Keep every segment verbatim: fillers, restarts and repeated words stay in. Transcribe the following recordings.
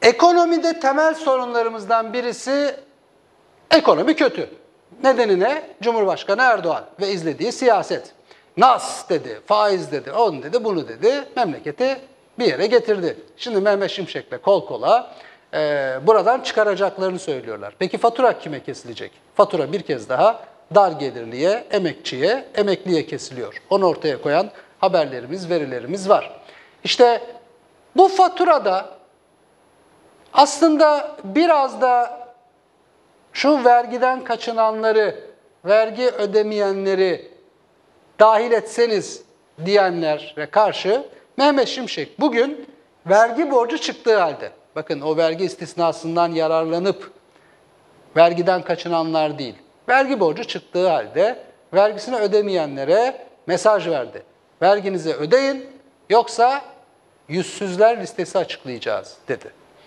Ekonomide temel sorunlarımızdan birisi ekonomi kötü. Nedeni ne? Cumhurbaşkanı Erdoğan ve izlediği siyaset. Nas dedi, faiz dedi, onu dedi, bunu dedi, memleketi bir yere getirdi. Şimdi Mehmet Şimşek'le kol kola e, buradan çıkaracaklarını söylüyorlar. Peki fatura kime kesilecek? Fatura bir kez daha dar gelirliye, emekçiye, emekliye kesiliyor. Onu ortaya koyan haberlerimiz, verilerimiz var. İşte bu faturada aslında biraz da şu vergiden kaçınanları, vergi ödemeyenleri dahil etseniz diyenlere karşı Mehmet Şimşek bugün vergi borcu çıktığı halde, bakın o vergi istisnasından yararlanıp vergiden kaçınanlar değil, vergi borcu çıktığı halde vergisini ödemeyenlere mesaj verdi. Verginizi ödeyin yoksa yüzsüzler listesi açıklayacağız dedi.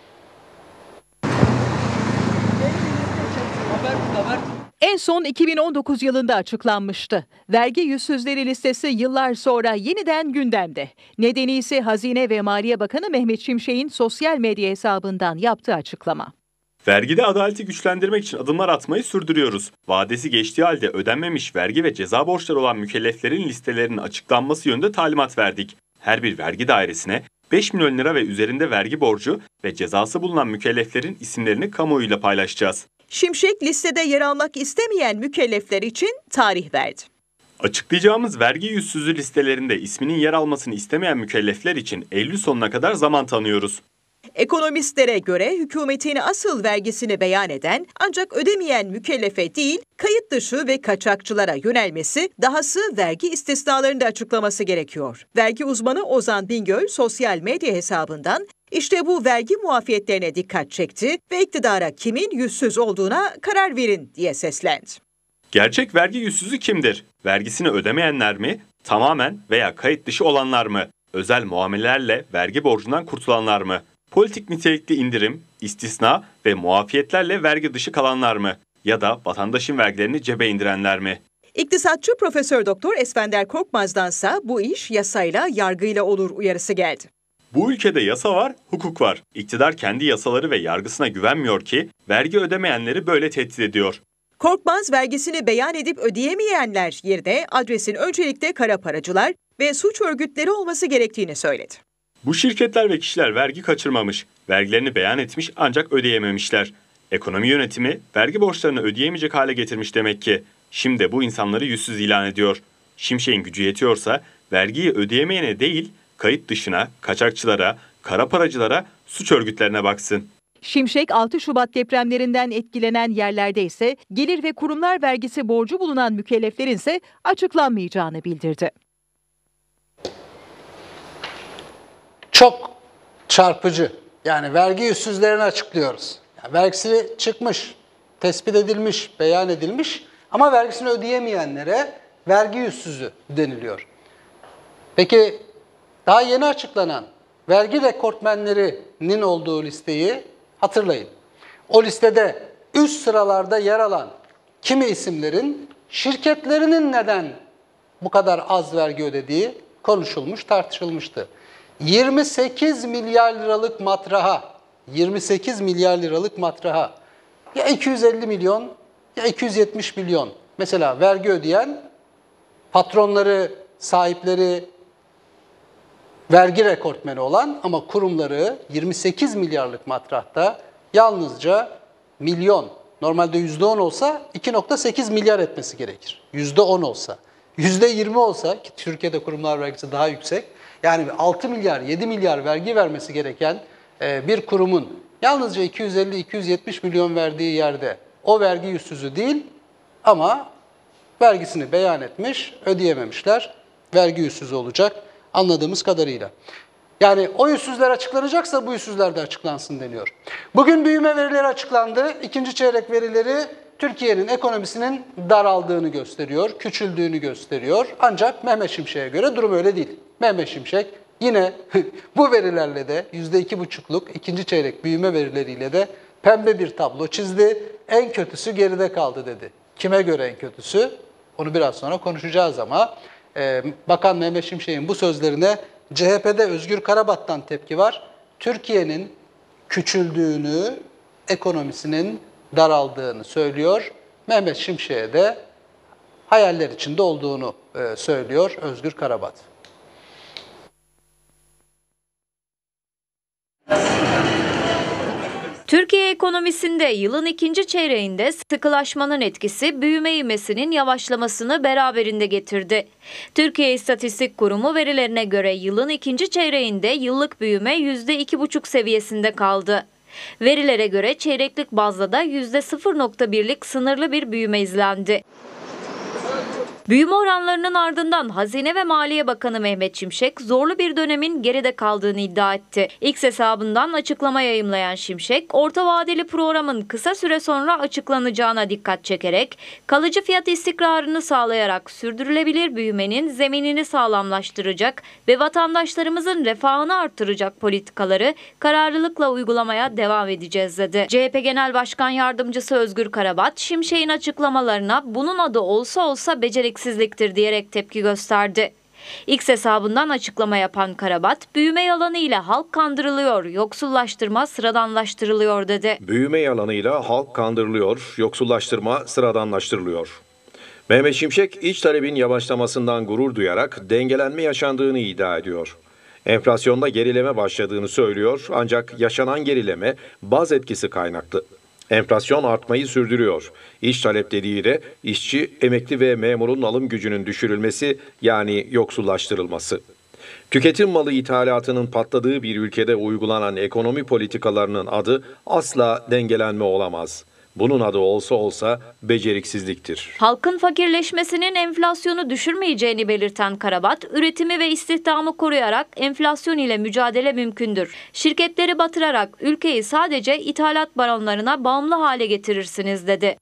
En son iki bin on dokuz yılında açıklanmıştı. Vergi yüzsüzleri listesi yıllar sonra yeniden gündemde. Nedeni ise Hazine ve Maliye Bakanı Mehmet Şimşek'in sosyal medya hesabından yaptığı açıklama. Vergide adaleti güçlendirmek için adımlar atmayı sürdürüyoruz. Vadesi geçtiği halde ödenmemiş vergi ve ceza borçları olan mükelleflerin listelerinin açıklanması yönünde talimat verdik. Her bir vergi dairesine beş milyon lira ve üzerinde vergi borcu ve cezası bulunan mükelleflerin isimlerini kamuoyuyla paylaşacağız. Şimşek listede yer almak istemeyen mükellefler için tarih verdi. Açıklayacağımız vergi yüzsüzlüğü listelerinde isminin yer almasını istemeyen mükellefler için Eylül sonuna kadar zaman tanıyoruz. Ekonomistlere göre hükümetin asıl vergisini beyan eden ancak ödemeyen mükellefe değil, kayıt dışı ve kaçakçılara yönelmesi, dahası vergi istisnalarını da açıklaması gerekiyor. Vergi uzmanı Ozan Bingöl sosyal medya hesabından işte bu vergi muafiyetlerine dikkat çekti ve iktidara kimin yüzsüz olduğuna karar verin diye seslendi. Gerçek vergi yüzsüzü kimdir? Vergisini ödemeyenler mi? Tamamen veya kayıt dışı olanlar mı? Özel muamelelerle vergi borcundan kurtulanlar mı? Politik nitelikli indirim, istisna ve muafiyetlerle vergi dışı kalanlar mı? Ya da vatandaşın vergilerini cebe indirenler mi? İktisatçı Profesör Doktor Esfender Korkmaz'dansa bu iş yasayla, yargıyla olur uyarısı geldi. Bu ülkede yasa var, hukuk var. İktidar kendi yasaları ve yargısına güvenmiyor ki vergi ödemeyenleri böyle tehdit ediyor. Korkmaz vergisini beyan edip ödeyemeyenler yerine adresin öncelikle kara paracılar ve suç örgütleri olması gerektiğini söyledi. Bu şirketler ve kişiler vergi kaçırmamış, vergilerini beyan etmiş ancak ödeyememişler. Ekonomi yönetimi vergi borçlarını ödeyemeyecek hale getirmiş demek ki. Şimdi bu insanları yüzsüz ilan ediyor. Şimşek'in gücü yetiyorsa vergiyi ödeyemeyene değil, kayıt dışına, kaçakçılara, kara paracılara, suç örgütlerine baksın. Şimşek altı Şubat depremlerinden etkilenen yerlerde ise gelir ve kurumlar vergisi borcu bulunan mükelleflerin ise açıklanmayacağını bildirdi. Çok çarpıcı. Yani vergi yüzsüzlerini açıklıyoruz. Yani vergisi çıkmış, tespit edilmiş, beyan edilmiş ama vergisini ödeyemeyenlere vergi yüzsüzü deniliyor. Peki daha yeni açıklanan vergi rekortmenlerinin olduğu listeyi hatırlayın. O listede üst sıralarda yer alan kimi isimlerin şirketlerinin neden bu kadar az vergi ödediği konuşulmuş, tartışılmıştı. yirmi sekiz milyar liralık matraha, yirmi sekiz milyar liralık matraha ya iki yüz elli milyon ya iki yüz yetmiş milyon. Mesela vergi ödeyen patronları, sahipleri, vergi rekortmeni olan ama kurumları yirmi sekiz milyarlık matrahta yalnızca milyon, normalde yüzde on olsa iki virgül sekiz milyar etmesi gerekir. yüzde on olsa, yüzde yirmi olsa ki Türkiye'de kurumlar vergisi daha yüksek, yani altı milyar, yedi milyar vergi vermesi gereken bir kurumun yalnızca iki yüz elli iki yüz yetmiş milyon verdiği yerde o vergi yüzsüzü değil ama vergisini beyan etmiş, ödeyememişler, vergi yüzsüzü olacak anladığımız kadarıyla. Yani o yüzsüzler açıklanacaksa bu yüzsüzler de açıklansın deniyor. Bugün büyüme verileri açıklandı. İkinci çeyrek verileri Türkiye'nin ekonomisinin daraldığını gösteriyor, küçüldüğünü gösteriyor. Ancak Mehmet Şimşek'e göre durum öyle değil. Mehmet Şimşek yine bu verilerle de yüzde iki buçukluk ikinci çeyrek büyüme verileriyle de pembe bir tablo çizdi. En kötüsü geride kaldı dedi. Kime göre en kötüsü? Onu biraz sonra konuşacağız ama e, Bakan Mehmet Şimşek'in bu sözlerine C H P'de Özgür Karabat'tan tepki var. Türkiye'nin küçüldüğünü, ekonomisinin daraldığını söylüyor. Mehmet Şimşek'e de hayaller içinde olduğunu e, söylüyor Özgür Karabat. Türkiye ekonomisinde yılın ikinci çeyreğinde sıkılaşmanın etkisi büyüme ivmesinin yavaşlamasını beraberinde getirdi. Türkiye İstatistik Kurumu verilerine göre yılın ikinci çeyreğinde yıllık büyüme yüzde iki buçuk seviyesinde kaldı. Verilere göre çeyreklik bazda da yüzde sıfır nokta birlik sınırlı bir büyüme izlendi. Büyüme oranlarının ardından Hazine ve Maliye Bakanı Mehmet Şimşek zorlu bir dönemin geride kaldığını iddia etti. X hesabından açıklama yayımlayan Şimşek, orta vadeli programın kısa süre sonra açıklanacağına dikkat çekerek, kalıcı fiyat istikrarını sağlayarak sürdürülebilir büyümenin zeminini sağlamlaştıracak ve vatandaşlarımızın refahını artıracak politikaları kararlılıkla uygulamaya devam edeceğiz dedi. C H P Genel Başkan Yardımcısı Özgür Karabat, Şimşek'in açıklamalarına bunun adı olsa olsa beceriksizliktir diyerek tepki gösterdi. X hesabından açıklama yapan Karabat, büyüme yalanıyla halk kandırılıyor, yoksullaştırma sıradanlaştırılıyor dedi. Büyüme yalanıyla halk kandırılıyor, yoksullaştırma sıradanlaştırılıyor. Mehmet Şimşek, iç talebin yavaşlamasından gurur duyarak dengelenme yaşandığını iddia ediyor. Enflasyonda gerileme başladığını söylüyor ancak yaşanan gerileme baz etkisi kaynaklı. Enflasyon artmayı sürdürüyor. İş talep dediği de işçi, emekli ve memurun alım gücünün düşürülmesi yani yoksullaştırılması. Tüketim malı ithalatının patladığı bir ülkede uygulanan ekonomi politikalarının adı asla dengelenme olamaz. Bunun adı olsa olsa beceriksizliktir. Halkın fakirleşmesinin enflasyonu düşürmeyeceğini belirten Karabat, üretimi ve istihdamı koruyarak enflasyon ile mücadele mümkündür. Şirketleri batırarak ülkeyi sadece ithalat baronlarına bağımlı hale getirirsiniz dedi.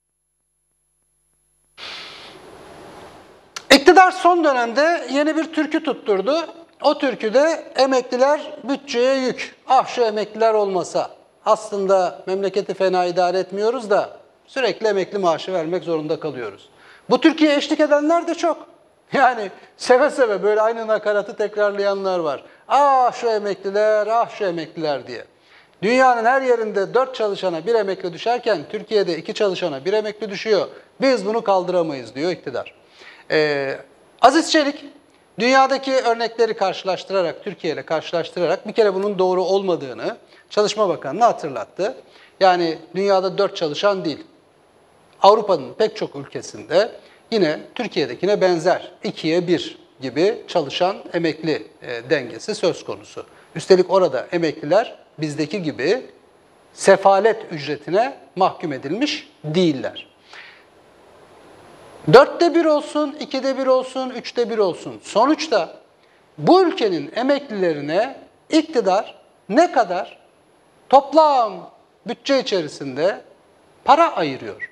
İktidar son dönemde yeni bir türkü tutturdu. O türküde emekliler bütçeye yük. Ah şu emekliler olmasa. Aslında memleketi fena idare etmiyoruz da sürekli emekli maaşı vermek zorunda kalıyoruz. Bu Türkiye'ye eşlik edenler de çok. Yani seve seve böyle aynı nakaratı tekrarlayanlar var. Ah şu emekliler, ah şu emekliler diye. Dünyanın her yerinde dört çalışana bir emekli düşerken Türkiye'de iki çalışana bir emekli düşüyor. Biz bunu kaldıramayız diyor iktidar. Ee, Aziz Çelik dünyadaki örnekleri karşılaştırarak, Türkiye ile karşılaştırarak bir kere bunun doğru olmadığını Çalışma Bakanı'na hatırlattı. Yani dünyada dört çalışan değil. Avrupa'nın pek çok ülkesinde yine Türkiye'dekine benzer ikiye bir gibi çalışan emekli e, dengesi söz konusu. Üstelik orada emekliler bizdeki gibi sefalet ücretine mahkum edilmiş değiller. Dörtte bir olsun, ikide bir olsun, üçte bir olsun. Sonuçta bu ülkenin emeklilerine iktidar ne kadar toplam bütçe içerisinde para ayırıyor?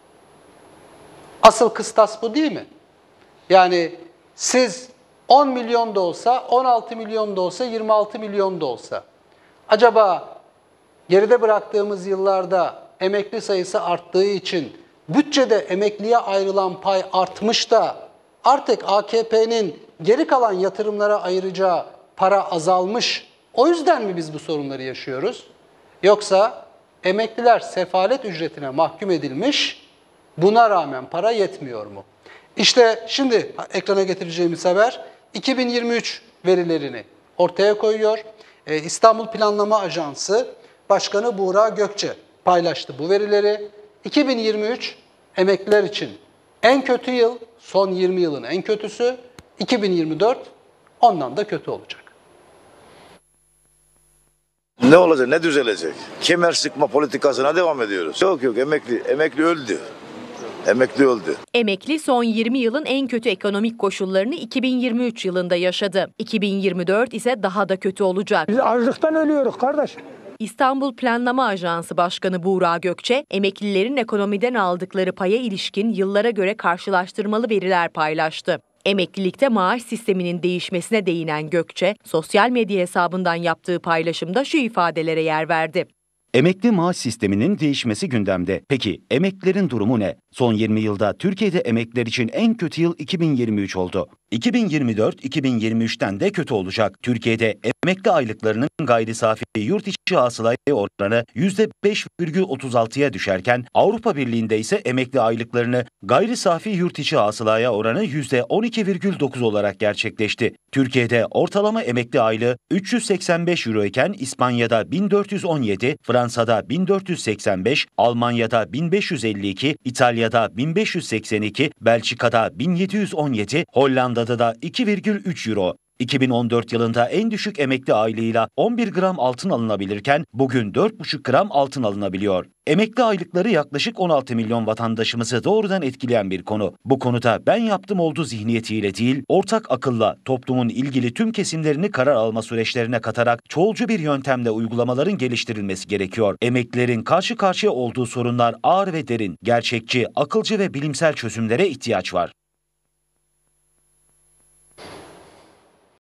Asıl kıstas bu değil mi? Yani siz on milyon da olsa, on altı milyon da olsa, yirmi altı milyon da olsa, acaba geride bıraktığımız yıllarda emekli sayısı arttığı için bütçede emekliye ayrılan pay artmış da artık A K P'nin geri kalan yatırımlara ayıracağı para azalmış, o yüzden mi biz bu sorunları yaşıyoruz? Yoksa emekliler sefalet ücretine mahkum edilmiş, buna rağmen para yetmiyor mu? İşte şimdi ekrana getireceğimiz haber iki bin yirmi üç verilerini ortaya koyuyor. Ee, İstanbul Planlama Ajansı Başkanı Buğra Gökçe paylaştı bu verileri. iki bin yirmi üç emekliler için en kötü yıl, son yirmi yılın en kötüsü. iki bin yirmi dört ondan da kötü olacak. Ne olacak, ne düzelecek? Kemer sıkma politikasına devam ediyoruz. Yok yok, emekli, emekli öldü. Emekli öldü. Emekli son yirmi yılın en kötü ekonomik koşullarını iki bin yirmi üç yılında yaşadı. iki bin yirmi dört ise daha da kötü olacak. Biz açlıktan ölüyoruz kardeş. İstanbul Planlama Ajansı Başkanı Buğra Gökçe, emeklilerin ekonomiden aldıkları paya ilişkin yıllara göre karşılaştırmalı veriler paylaştı. Emeklilikte maaş sisteminin değişmesine değinen Gökçe, sosyal medya hesabından yaptığı paylaşımda şu ifadelere yer verdi. Emekli maaş sisteminin değişmesi gündemde. Peki emeklilerin durumu ne? Son yirmi yılda Türkiye'de emekliler için en kötü yıl iki bin yirmi üç oldu. iki bin yirmi dört iki bin yirmi üçten de kötü olacak. Türkiye'de emekli aylıklarının gayri safi yurt içi hasılaya oranı yüzde beş virgül otuz altıya düşerken Avrupa Birliği'nde ise emekli aylıklarını gayri safi yurt içi hasılaya oranı yüzde on iki virgül dokuz olarak gerçekleşti. Türkiye'de ortalama emekli aylığı üç yüz seksen beş euro iken İspanya'da bin dört yüz on yedi, Fransa'da bin dört yüz seksen beş, Almanya'da bin beş yüz elli iki, İtalya'da bin beş yüz seksen iki, Belçika'da bin yedi yüz on yedi, Hollanda'da da iki virgül üç euro. iki bin on dört yılında en düşük emekli aylığıyla on bir gram altın alınabilirken bugün dört buçuk gram altın alınabiliyor. Emekli aylıkları yaklaşık on altı milyon vatandaşımızı doğrudan etkileyen bir konu. Bu konuda ben yaptım oldu zihniyetiyle değil, ortak akılla toplumun ilgili tüm kesimlerini karar alma süreçlerine katarak çoğulcu bir yöntemle uygulamaların geliştirilmesi gerekiyor. Emeklilerin karşı karşıya olduğu sorunlar ağır ve derin, gerçekçi, akılcı ve bilimsel çözümlere ihtiyaç var.